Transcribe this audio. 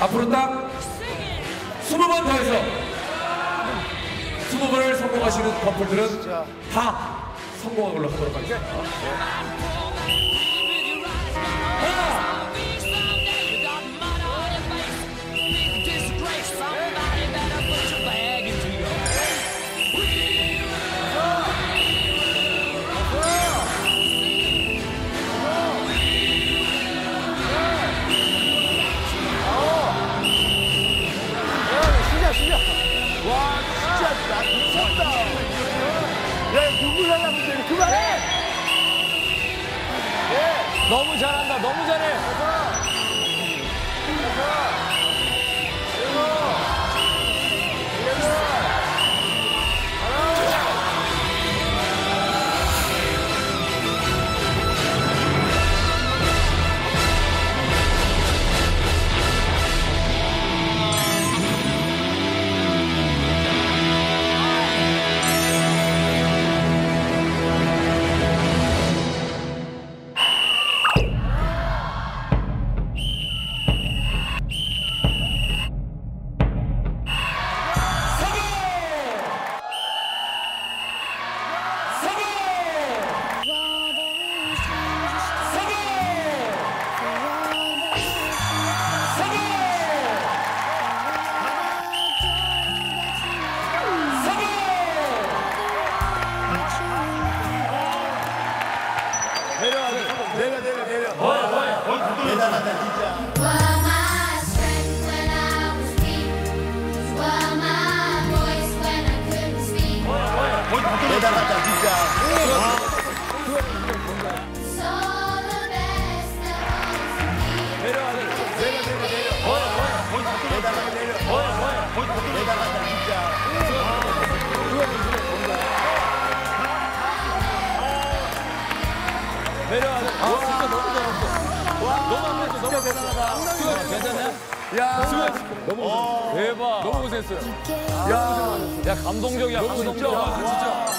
앞으로 딱 20번 더 해서 20번을 성공하시는 커플들은 다 성공한 걸로 하도록 하겠습니다. 와, 진짜 나 미쳤다. 야, 누구야, 문제는 그만해. 예. 너무 잘한다. 너무 잘해. 대단하다, 진짜. 대단하다, 진짜. 내려와서. 진짜 너무 잘했어. 너무 안 됐어. 너무 대단하다. 수고했어. 괜찮냐? 야, 수고했어. 너무 고생했어. 대박. 너무 고생했어요. 야, 감동적이야. 감동적. 진짜.